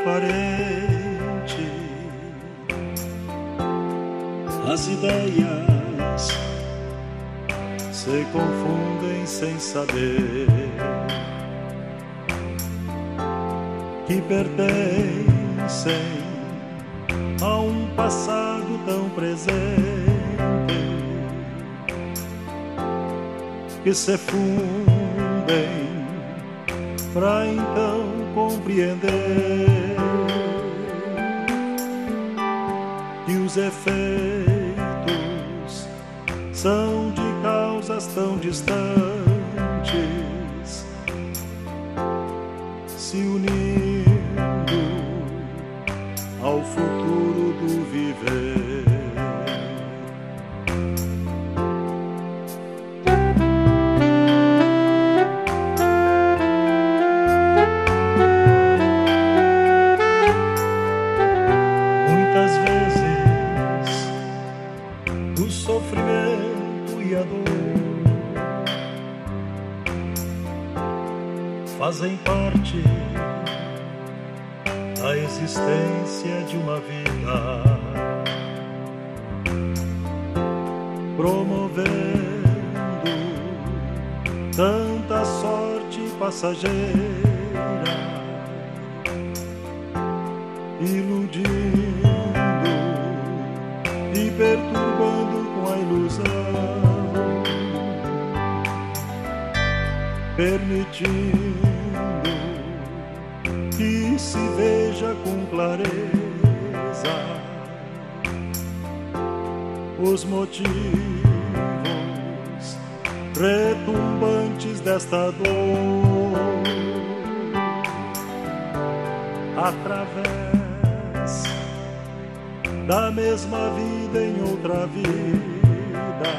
aparente. As ideias se confundem sem saber que pertencem a um passado tão presente, que se fundem pra então compreender que os efeitos são de causas tão distantes, se unindo ao futuro do viver. Muitas vezes o sofrimento e a dor fazem parte da existência de uma vida, promovendo tanta sorte passageira, iludindo e perturbando com a ilusão, permitindo que se veja com clareza os motivos retumbantes desta dor, através da mesma vida em outra vida,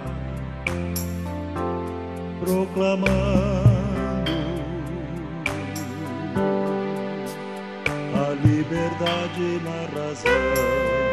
proclamando a liberdade na razão.